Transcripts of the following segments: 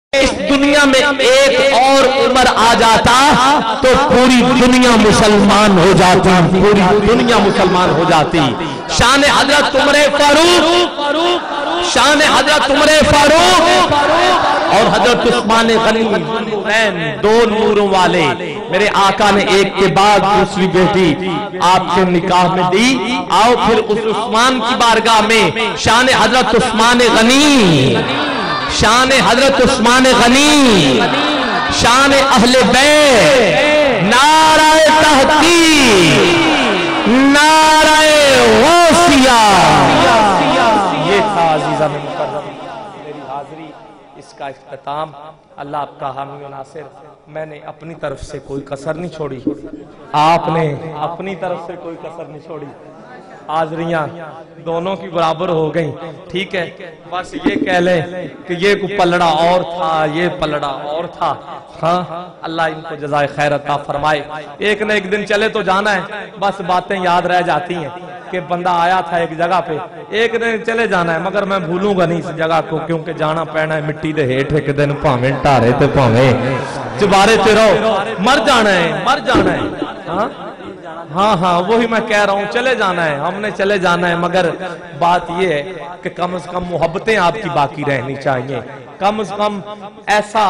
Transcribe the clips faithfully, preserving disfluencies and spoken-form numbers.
اس دنیا میں ایک اور عمر آ جاتا تو پوری دنیا مسلمان ہو جاتی، پوری دنیا مسلمان ہو جاتی۔ شان حضرت عمر فاروق، شان حضرت عمر فاروق اور حضرت عثمان غنی، دو نوروں والے، میرے آقا نے ایک کے بعد دوسری بیٹی آپ کے نکاح میں دی۔ آؤ پھر اس عثمان کی بارگاہ میں شان حضرت عثمان غنی، شان حضرت عثمان غنی، شان اہل بیت، نعرہ تحقیق، نعرہ غوثیہ۔ یہ تھا عزیزہ میں مکرم میری حاضری، اس کا اختتام۔ اللہ آپ کا حامی و ناصر۔ میں نے اپنی طرف سے کوئی کسر نہیں چھوڑی، آپ نے اپنی طرف سے کوئی کسر نہیں چھوڑی۔ حاضریاں دونوں کی برابر ہو گئیں، ٹھیک ہے۔ بس یہ کہہ لیں کہ یہ کو پلڑا اور تھا، یہ پلڑا اور تھا۔ ہاں اللہ ان کو جزائے خیر عطا فرمائے۔ ایک نہ ایک دن چلے تو جانا ہے، بس باتیں یاد رہ جاتی ہیں کہ بندہ آیا تھا ایک جگہ پہ، ایک دن چلے جانا ہے، مگر میں بھولوں گا نہیں اس جگہ کو، کیونکہ جانا پینا ہے مٹی دے ہیٹھ ایک دن، پاویں ٹارے تے پاویں چبارے تے رہو، مر جانا ہے، مر جانا ہے۔ ہاں ہاں ہاں وہی میں کہہ رہا ہوں، چلے جانا ہے، ہم نے چلے جانا ہے، مگر بات یہ ہے کہ کم از کم محبتیں آپ کی باقی رہنی چاہیے۔ کم از کم ایسا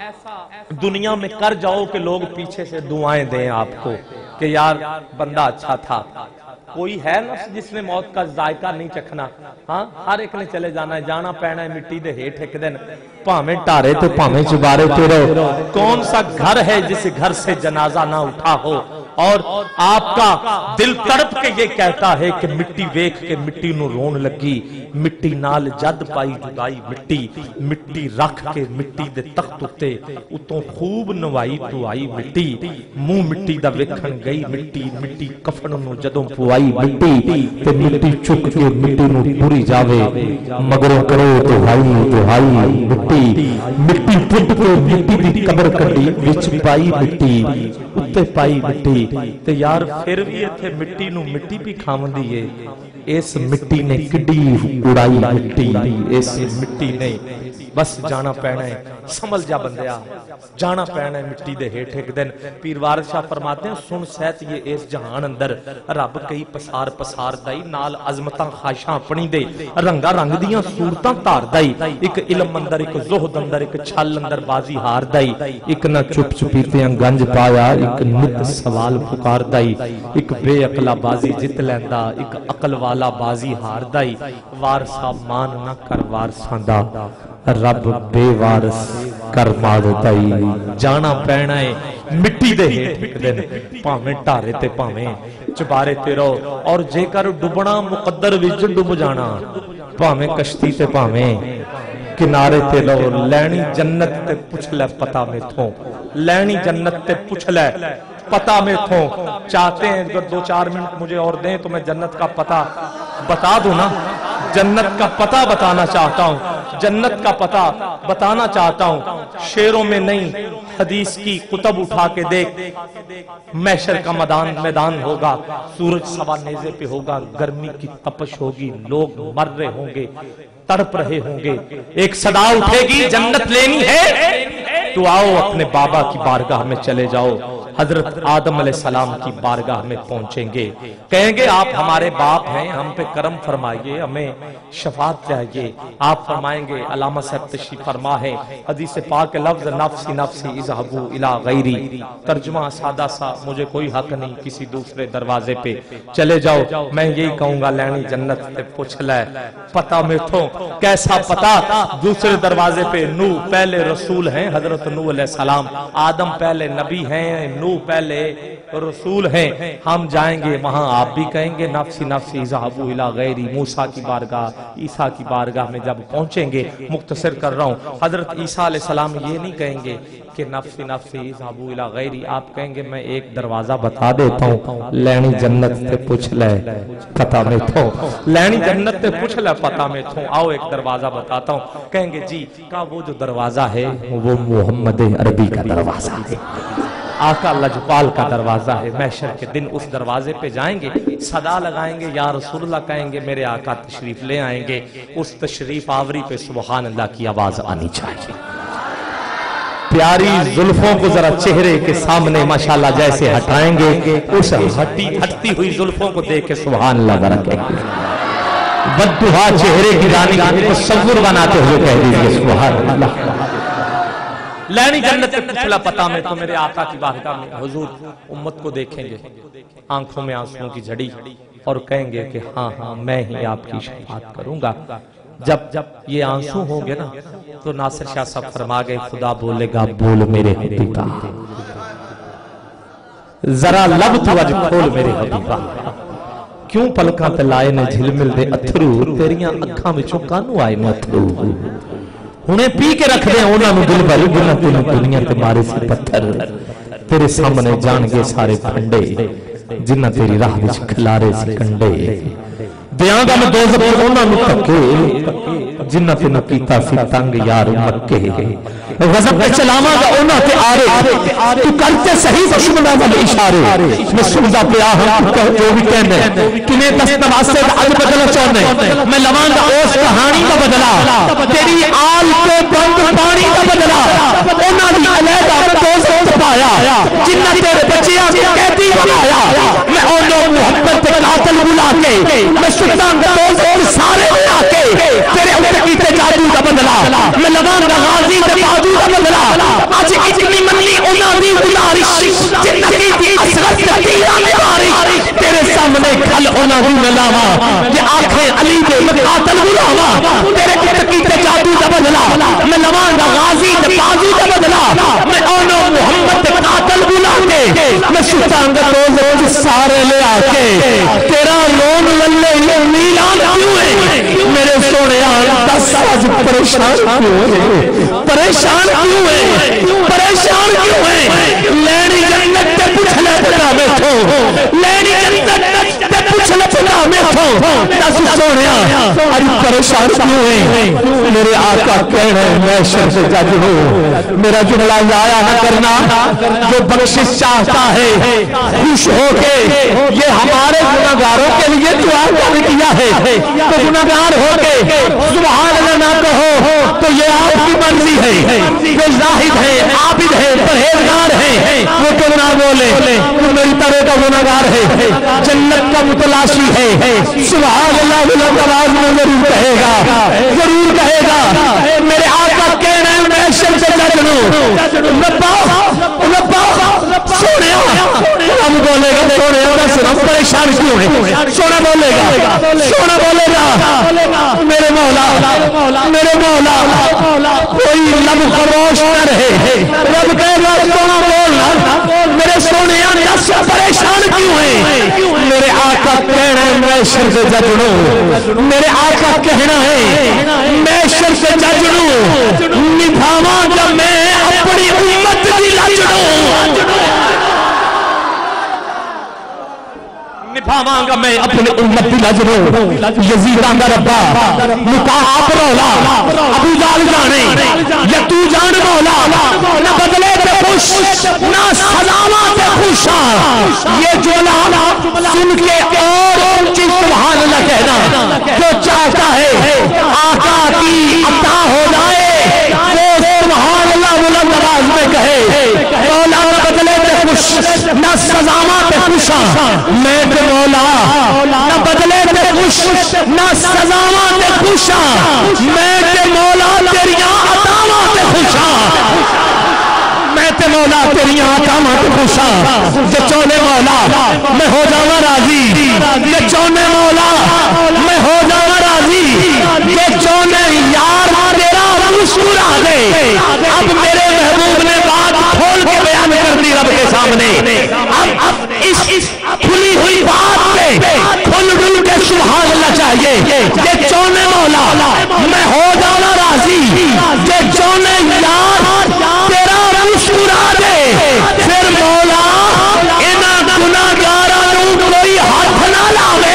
دنیا میں کر جاؤ کہ لوگ پیچھے سے دعائیں دیں آپ کو کہ یار بندہ اچھا تھا۔ کوئی ہے نفس جس نے موت کا ذائقہ نہیں چکھنا؟ ہاں ہر ایک نے چلے جانا ہے، جانا پہنا ہے مٹی دے ہیٹھ ایک دن، پاویں ٹارے تو پاویں چبارے تو رہو۔ کون سا گھر ہے جس گھر سے جنازہ نہ اٹھا ہو اور آپ کا دل تڑپ کے یہ کہتا ہے کہ مٹی ویکھ کے مٹی نو رون لگی، مٹی نال جد پائی جدائی مٹی، مٹی رکھ کے مٹی دے تخت اتے اتوں خوب نوائی تو آئی مٹی، منہ مٹی دا ویکھن گئی مٹی، مٹی کفن نو جدوں پوائی مٹی، تے مٹی چک کے مٹی نو پوری جاوے، مگروں کرو تو ہائی تو ہائی مٹی، مٹی پٹ کے مٹی دی قبر کٹی، وچ پائی مٹی اتے پائی مٹی، تے یار پھر بھی اتھے مٹی نو مٹی بھی کھاون دیئے، اس مٹی نے کڈی اڑائی مٹی، اس مٹی نے بس جانا پہنا ہے۔ سمجھ جا بندیا، جانا پہنا ہے مٹی دے ہیٹھ ایک دن۔ پیر وارث شاہ فرماتے ہیں سن سہت یہ اس جہان اندر رب کئی پسار پسار دائی، نال عظمتاں خواہشاں اپنی دے، رنگا رنگ دیاں صورتاں تار دائی، ایک علم اندر ایک زہد اندر ایک چھل اندر بازی ہار دائی، ایک نہ چپ چپیتے گنج پایا، ایک نت سوال پکار دائی، ایک بے عقلہ بازی جت لیندہ، ایک عقل والا بازی ہار دائی، وارثہ مان نہ کر وارثاں دا، رب بے وارث کر مار دائی۔ جانا پہنا ہے مٹی دے ہیٹھ ایک دن، پاویں ٹارے تے پاویں چبارے تے رہو، اور جے کر ڈبنا مقدر وچ ڈب جانا، پاویں کشتی تے پاویں کنارے تے رہو، لینی جنت تے پوچھ لے پتہ میں تھوں، لینی جنت تے پوچھ لے پتہ میں تھوں۔ چاہتے ہیں اگر دو چار منٹ مجھے اور دیں تو میں جنت کا پتہ بتا دوں نا، جنت کا پتہ بتانا چاہتا ہوں، جنت کا پتہ بتانا چاہتا ہوں۔ شعروں میں نہیں، حدیث کی کتب اٹھا کے دیکھ، محشر کا میدان میدان ہوگا، سورج سوا نیزے پہ ہوگا، گرمی کی تپش ہوگی، لوگ مر رہے ہوں گے، تڑپ رہے ہوں گے، ایک صدا اٹھے گی جنت لینی ہے تو آؤ اپنے بابا کی بارگاہ میں چلے جاؤ۔ حضرت آدم علیہ السلام کی بارگاہ میں پہنچیں گے، کہیں گے آپ ہمارے باپ ہیں، ہم پہ کرم فرمائیے، ہمیں شفاعت چاہیے۔ آپ فرمائیں گے، علامہ صاحب تشریف فرما ہے، حدیث پاک لفظ نفسی نفسی اذهبوا الی غیری، ترجمہ سادہ سا، مجھے کوئی حق نہیں کسی دوسرے دروازے پہ چلے جاؤ، میں یہی کہوں گا لینی جنت تے پوچھ لے پتہ میں تھوں۔ کیسا پتہ؟ دوسرے دروازے پہ نوح پہلے رسول ہیں، حضرت نوح علیہ السلام، آدم پہلے نبی ہیں، نوح پہلے رسول ہیں، ہم جائیں گے وہاں، آپ بھی کہیں گے نفسی نفسی اذهبوا الی غیری۔ موسیٰ کی بارگاہ، عیسیٰ کی بارگاہ میں جب پہنچیں گے، مختصر کر رہا ہوں، حضرت عیسیٰ علیہ السلام یہ نہیں کہیں گے کہ نفسی نفسی اذهبوا الی غیری، آپ کہیں گے میں ایک دروازہ بتا دیتا ہوں، لینی جنت تے پوچھ لے پتہ میں تھوں، لینی جنت تے پوچھ لے پتہ میں تھوں، آؤ ایک دروازہ بتاتا ہوں۔ کہیں گے جی کہا وہ جو دروازہ ہے وہ محمد عربی کا دروازہ ہے، آقا لجپال کا دروازہ ہے۔ محشر کے دن اس دروازے پہ جائیں گے، صدا لگائیں گے یا رسول اللہ کہیں گے، میرے آقا تشریف لے آئیں گے، اس تشریف آوری پہ سبحان اللہ کی آواز آنی چاہیے۔ پیاری زلفوں کو ذرا چہرے کے سامنے ماشاءاللہ جیسے ہٹائیں گے اس ہٹی ہٹتی ہوئی زلفوں کو دیکھ کے سبحان اللہ ذرا کہیں گے بددعا چہرے کی رانی کا تصور بناتے ہوئے کہہ دیجئے سبحان اللہ لینی جنت کے پچھلا پتہ میں تو میرے آقا کی بارگاہ میں حضور امت کو دیکھیں گے آنکھوں میں آنسوں کی جھڑی اور کہیں گے کہ ہاں ہاں میں ہی آپ کی شفاعت کروں گا جب جب یہ آنسو ہوں گے نا تو ناصر شاہ صاحب فرما گئے خدا بولے گا بول میرے حبیبا ذرا لب تو اج کھول میرے حبیبا کیوں پلکاں تے لائے نے جھلمل دے اتھرو تیریاں اکھاں وچوں کانوں آئے نے اتھرو انہیں پی کے رکھ دیں انہاں نو دل بھر گنا تینوں دنیا تے مارے سے پتھر تیرے سامنے جان گے سارے پھنڈے جنہ تیری راہ وچ کھلارے سے کنڈے دیاں گا میں دوزخ انہاں نو تکے جنہ تے نو کیتا سی تنگ یار مکے غضب پہ چلاواں گا انہاں تے آرے تو کرتے صحیح دشمناں والے اشارے میں سندا پیا ہوں جو بھی کہنے کنے دست واسطے اج بدل چاہنے میں لواں گا اس کہانی کا بدلا تیری آل کے بند پانی کا بدلا انہاں دی علیحدہ دوزخ پایا جنہ تیرے بچیاں دی قیدی بنایا میں انہاں محبت تے قاتل بلا کے میں سلطان دوزخ سارے بلا کے تیرے اوپر کیتے جادو کا بدلا میں لواں گا غازی تے بازو کا بدلا آج اتنی منلی انہاں دی گزارش زندگی دی اصغر تیران بارش تیرے سامنے کھل انہاں دی نلاواں کہ آنکھیں علی دے مقاتل بلاواں تیرے اوپر کیتے جادو کا بدلا میں لواں گا غازی تے بازو کا بدلا میں انہاں محمد تے قاتل بلا کے میں سلطان دوزخ سارے لے آ کے تیرا لون للے یہ میلان کیوں ہے میرے سونے آن دس آج پریشان کیوں ہے پریشان کیوں ہے پریشان کیوں ہے لینی جنت تے پوچھ لے پتا میں تھو لینی جنت تے پوچھ لے پتا میں تھو دس سونے آج پریشان کیوں ہے میرے آقا کہنا ہے میں شر سے جج ہوں میرا جملہ لایا نہ کرنا جو بخشش چاہتا ہے خوش ہو کے یہ ہمارے گناہگاروں کے لیے دعا کر کیا ہے تو گناہگار ہو کے سبحان اللہ نہ کہو تو یہ آپ کی مرضی ہے جو زاہد ہے عابد ہے پرہیزگار ہے وہ کیوں نہ بولے تو میری طرح کا گناہگار ہے جنت کا متلاشی ہے سبحان اللہ بلند آواز میں ضرور کہے گا ضرور کہے گا میرے آقا کہنا ہے میں شر سے ججنوں ربا ربا سونے ہم بولے گا سونے گا صرف پریشان کیوں ہے سونا بولے گا سونا بولے گا میرے مولا میرے مولا کوئی لب خروش نہ رہے رب کہے گا سونا بولنا میرے سونے دس پریشان کیوں ہے میرے آقا کہنا ہے میں شر سے ججنوں میرے آقا کہنا ہے میں شر سے ججنوں نبھاواں جب میں اپنی امت کی لجنوں نبھاواں گا میں اپنی امت کی لجنوں یزیداں دا ربا مقاب رولا ابو جال جانے یا تو جان مولا نہ بدلے تے خوش نہ سلاما تے خوشاں یہ جولا سن کے اور اونچی سبحان اللہ کہنا جو چاہتا ہے آقا کی عطا ہو جائے وہ سبحان اللہ بلند آواز میں کہے مولا نہ بدلے تے خوش نہ سزاما تے خوشاں میں تے مولا نہ بدلے تے خوش نہ سزاما تے خوشاں میں تے مولا تیریاں عطاواں تے خوشاں میں تے مولا تیریاں عطاواں تے خوشاں جے چونے مولا میں ہو جاواں راضی جے چونے مولا میں ہو جاواں راضی جے چونے یار تیرا مسکرا دے اب میرے محبوب نے بات کھول کے بیان کر دی رب کے سامنے اب اس کھلی ہوئی بات پہ کھل ڈل کے سبحان اللہ چاہیے جے چونے مولا میں ہو جانا راضی جے چونے یار تیرا مسکرا دے پھر مولا انہاں گناہگاراں نوں کوئی ہاتھ نہ لاوے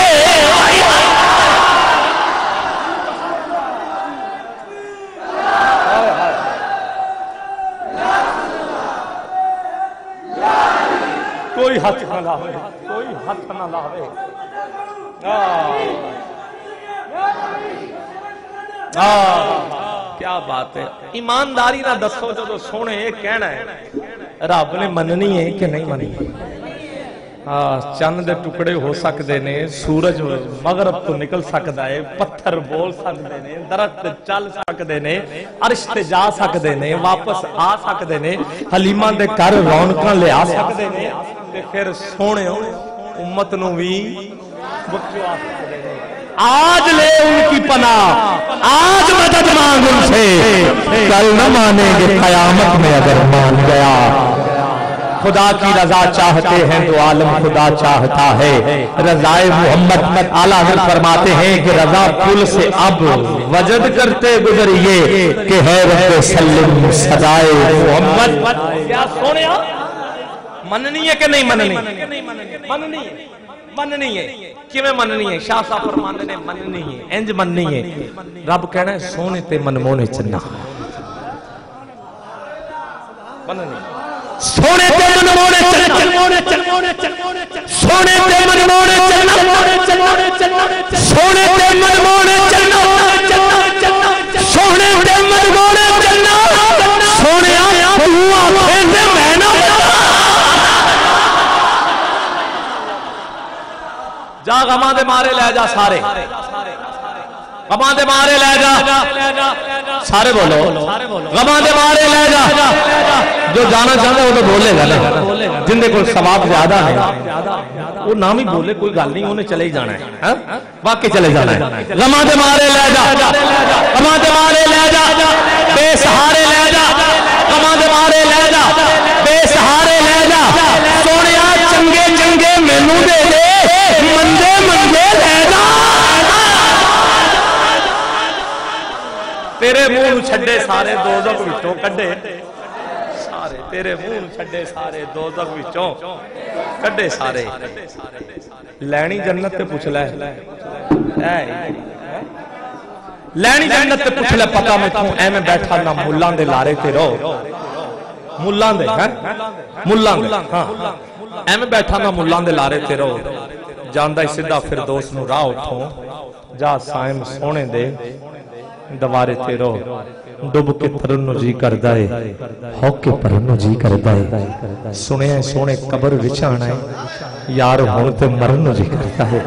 کوئی ہاتھ نہ لاوے کوئی ہاتھ نہ لاوے کیا بات ہے ایمانداری نہ دسو جو سونے یہ کہنا ہے رب نے مننی ہے کہ نہیں مننی چند دے ٹکڑے ہو سکتے نے سورج مغرب تو نکل سکتا ہے پتھر بول سکتے نے درخت چل سکتے نے عرش تے جا سکتے نے واپس آ سکتے نے حلیمہ دے کر رونقاں لے آ سکتے نے تے پھر سونے امت نو بھی بخشوا سکتے نے آج لے ان کی پناہ آج مدد مانگ ان سے کل نہ مانیں گے قیامت میں اگر مان گیا خدا کی رضا چاہتے ہیں تو عالم خدا چاہتا ہے رضائے محمد اعلیٰ حضرت فرماتے ہیں کہ رضا پل سے اب وجد کرتے گزریے کہ ہے رب سلم سزائے محمد کیا سونے مننی ہے کہ نہیں مننی مننی ہے مننی ہے کیویں مننی ہے شاہ صاحب فرماندے نے مننی ہے انج مننی ہے رب کہنا ہے سونے تے منمونے چنا مننی سونے تے منمونے چنا سونے تے منمونے چنا سونے تے منمونے چنا سونے تے منمونے چنا سونے تو آنکھیں سے میں نہ جا غماں دے مارے لے جا سارے غماں دے مارے لے جا سارے بولو غماں دے مارے لے جا جو جانا چاہتا ہے وہ تو بولے گا نا جن دے کوئی ثواب زیادہ ہے وہ نام ہی بولے کوئی گل نہیں انہیں چلے ہی جانا ہے واقعی چلے جانا ہے غماں دے مارے لے جا غماں دے مارے لے جا بے سہارے لے جا غماں دے مارے لے جا بے سہارے لے جا سونیا چنگے چنگے مینوں دے دے مندے مندے لے جا تیرے منہ چھڈے سارے دوزخ وچوں کڈے سارے تیرے منہ چھڈے سارے دوزخ وچوں کڈے سارے لینی جنت تے پوچھ لے لینی جنت تے پوچھ لے پتہ میں توں اے میں بیٹھا نہ ملاں دے لارے تے رہو ملاں دے ہیں ملاں دے ہاں اے میں بیٹھا نہ ملاں دے لارے تے رہو جاندہ ہی صدہ فردوس نو راہ اٹھوں جا سائم سونے دے دوارے تے رو ڈب کے پرنو جی کر دائے ہوک کے پرنو جی کر دائے سنے ہیں سونے قبر وچانا ہے یار ہوتے مرنو جی کر دائے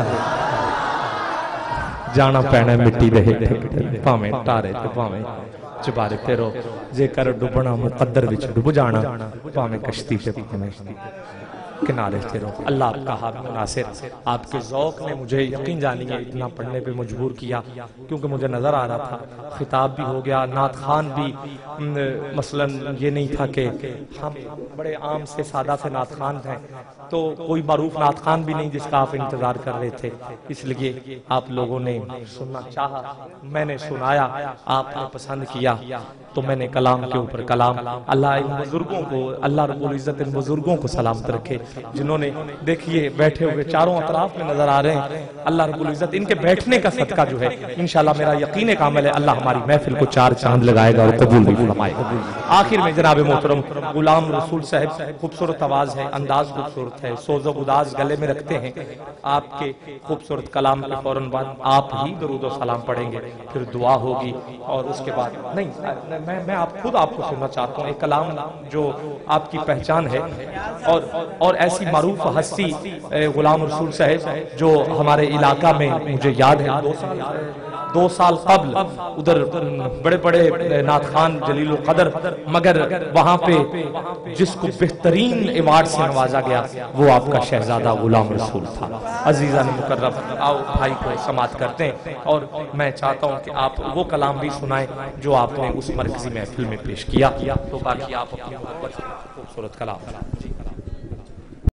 جانا پینا مٹی دے پامیں ٹارے تے پامیں چبارے تے رو جے کر ڈبنا مقدر وچ ڈب جانا پامیں کشتی تے پامیں کنارے سے رو اللہ آپ کا حامی ناصر آپ کے ذوق نے مجھے یقین جانی ہے اتنا پڑھنے پہ مجبور کیا کیونکہ مجھے نظر آ رہا تھا خطاب بھی ہو گیا نعت خان بھی مثلا یہ نہیں تھا کہ ہم بڑے عام سے سادہ سے نعت خان ہیں تو کوئی معروف نعت خان بھی نہیں جس کا آپ انتظار کر رہے تھے اس لیے آپ لوگوں نے سننا چاہا میں نے سنایا آپ نے پسند کیا تو میں نے کلام کے اوپر کلام اللہ ان بزرگوں کو اللہ رب العزت ان بزرگوں کو سلامت رکھے جنہوں نے دیکھیے بیٹھے ہوئے چاروں اطراف میں نظر آ رہے ہیں اللہ رب العزت ان کے بیٹھنے کا صدقہ جو ہے انشاءاللہ میرا یقین کامل ہے اللہ ہماری محفل کو چار چاند لگائے گا اور قبول بھی فرمائے گا آخر میں جناب محترم غلام رسول صاحب خوبصورت آواز ہے انداز خوبصورت ہے سوز و گداز گلے میں رکھتے ہیں آپ کے خوبصورت کلام کے فوراً بعد آپ ہی درود و سلام پڑھیں گے پھر دعا ہوگی اور اس کے بعد نہیں میں میں آپ خود آپ کو سننا چاہتا ہوں ایک کلام جو آپ کی پہچان ہے اور اور ایسی معروف ہستی غلام رسول صاحب جو ہمارے علاقہ میں مجھے یاد ہے دو سال دو سال قبل ادھر بڑے بڑے نعت خان جلیل القدر مگر وہاں پہ جس کو بہترین ایوارڈ سے نوازا گیا وہ آپ کا شہزادہ غلام رسول تھا عزیزان مکرم آؤ بھائی کو سماعت کرتے ہیں اور میں چاہتا ہوں کہ آپ وہ کلام بھی سنائیں جو آپ نے اس مرکزی محفل میں پیش کیا تو باقی آپ اپنی خوبصورت کلام